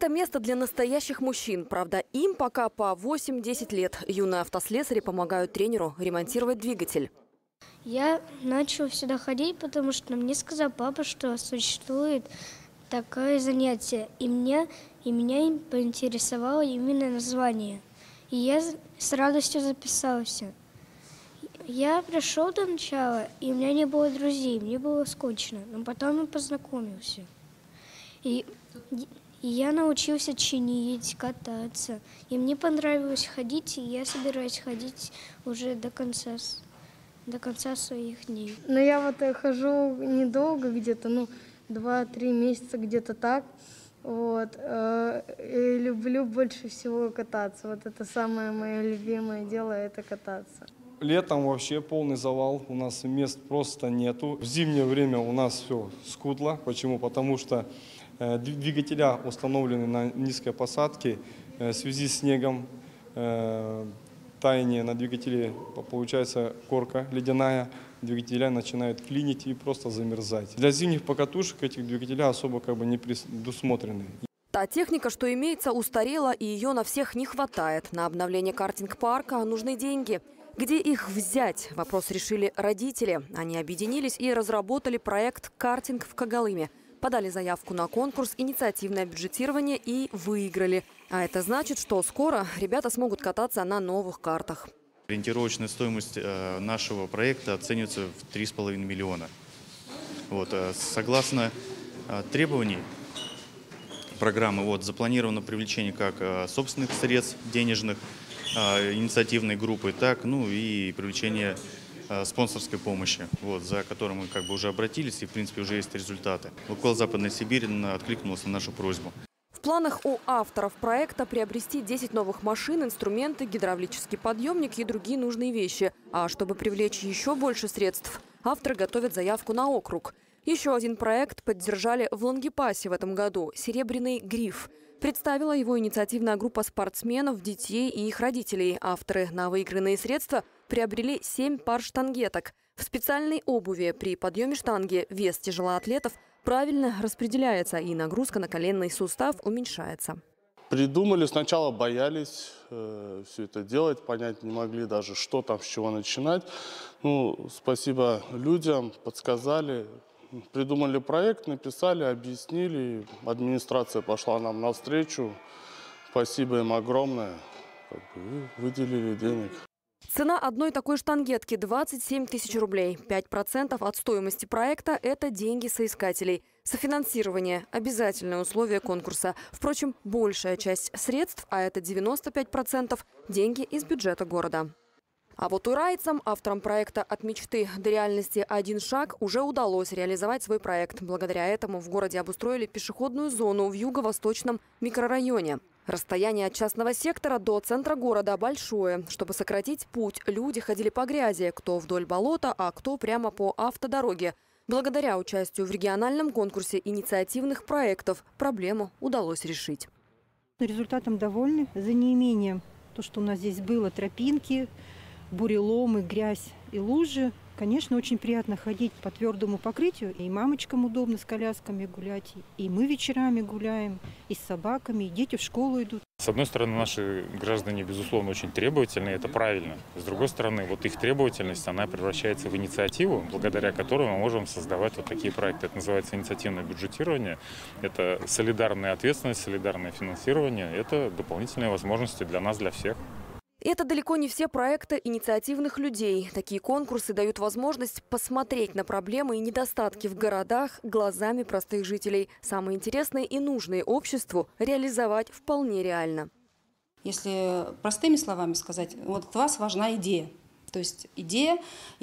Это место для настоящих мужчин. Правда, им пока по 8-10 лет. Юные автослесари помогают тренеру ремонтировать двигатель. Я начал сюда ходить, потому что мне сказал папа, что существует такое занятие. И меня поинтересовало именно название. И я с радостью записался. Я пришел до начала, и у меня не было друзей, мне было скучно. Но потом я познакомился. И я научился чинить, кататься. И мне понравилось ходить, и я собираюсь ходить уже до конца своих дней. Но я вот хожу недолго, где-то, 2-3 месяца, где-то так. Вот. И люблю больше всего кататься. Вот это самое мое любимое дело, это кататься. Летом вообще полный завал, у нас мест просто нету. В зимнее время у нас все скудло. Почему? Потому что двигателя установлены на низкой посадке. В связи с снегом, таяние на двигателе, получается корка ледяная, двигателя начинают клинить и просто замерзать. Для зимних покатушек этих двигателя особо не предусмотрены. Та техника, что имеется, устарела, и ее на всех не хватает. На обновление картинг-парка нужны деньги. Где их взять? Вопрос решили родители. Они объединились и разработали проект «Картинг в Когалыме». Подали заявку на конкурс «Инициативное бюджетирование» и выиграли. А это значит, что скоро ребята смогут кататься на новых картах. Ориентировочная стоимость нашего проекта оценивается в 3,5 миллиона. Согласно требований программы, запланировано привлечение как собственных средств денежных, инициативной группы, так и привлечение спонсорской помощи, за которой мы уже обратились, и в принципе уже есть результаты. Лукойл Западная Сибирь откликнулась на нашу просьбу. В планах у авторов проекта приобрести 10 новых машин, инструменты, гидравлический подъемник и другие нужные вещи. А чтобы привлечь еще больше средств, авторы готовят заявку на округ. Еще один проект поддержали в Лангепасе в этом году – «Серебряный гриф». Представила его инициативная группа спортсменов, детей и их родителей. Авторы на выигранные средства приобрели 7 пар штангеток. В специальной обуви при подъеме штанги вес тяжелоатлетов правильно распределяется, и нагрузка на коленный сустав уменьшается. Придумали, сначала боялись все это делать, понять не могли даже, что там, с чего начинать. Спасибо людям, подсказали. Придумали проект, написали, объяснили. Администрация пошла нам навстречу. Спасибо им огромное. Выделили денег. Цена одной такой штангетки – 27 тысяч рублей. 5% от стоимости проекта – это деньги соискателей. Софинансирование – обязательное условие конкурса. Впрочем, большая часть средств, а это 95%, деньги из бюджета города. А вот уральцам, авторам проекта «От мечты до реальности один шаг», уже удалось реализовать свой проект. Благодаря этому в городе обустроили пешеходную зону в юго-восточном микрорайоне. Расстояние от частного сектора до центра города большое. Чтобы сократить путь, люди ходили по грязи, кто вдоль болота, а кто прямо по автодороге. Благодаря участию в региональном конкурсе инициативных проектов проблему удалось решить. Результатом довольны. За неимением то, что у нас здесь было, тропинки, буреломы, грязь и лужи. Конечно, очень приятно ходить по твердому покрытию. И мамочкам удобно с колясками гулять, и мы вечерами гуляем, и с собаками, и дети в школу идут. С одной стороны, наши граждане, безусловно, очень требовательны, это правильно. С другой стороны, их требовательность, она превращается в инициативу, благодаря которой мы можем создавать такие проекты. Это называется инициативное бюджетирование. Это солидарная ответственность, солидарное финансирование. Это дополнительные возможности для нас, для всех. Это далеко не все проекты инициативных людей. Такие конкурсы дают возможность посмотреть на проблемы и недостатки в городах глазами простых жителей. Самые интересные и нужные обществу реализовать вполне реально. Если простыми словами сказать, от вас важна идея. То есть идея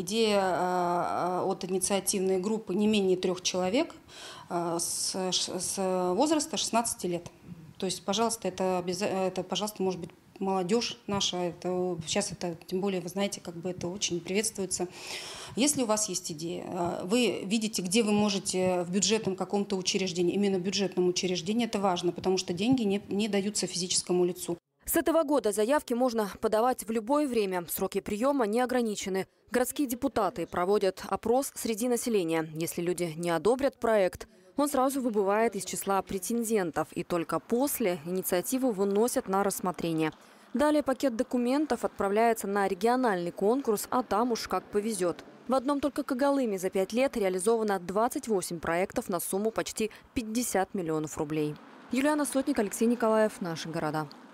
от инициативной группы не менее 3 человек с возраста 16 лет. То есть, пожалуйста, это пожалуйста, может быть, молодежь наша, сейчас это, тем более, вы знаете, это очень приветствуется. Если у вас есть идея, вы видите, где вы можете в бюджетном каком-то учреждении, именно бюджетном учреждении, это важно, потому что деньги не даются физическому лицу. С этого года заявки можно подавать в любое время. Сроки приема не ограничены. Городские депутаты проводят опрос среди населения. Если люди не одобрят проект, Он сразу выбывает из числа претендентов, и только после инициативу выносят на рассмотрение. Далее пакет документов отправляется на региональный конкурс, а там уж как повезет. В одном только Когалыме за 5 лет реализовано 28 проектов на сумму почти 50 миллионов рублей. Юлиана Сотник, Алексей Николаев. Наши города.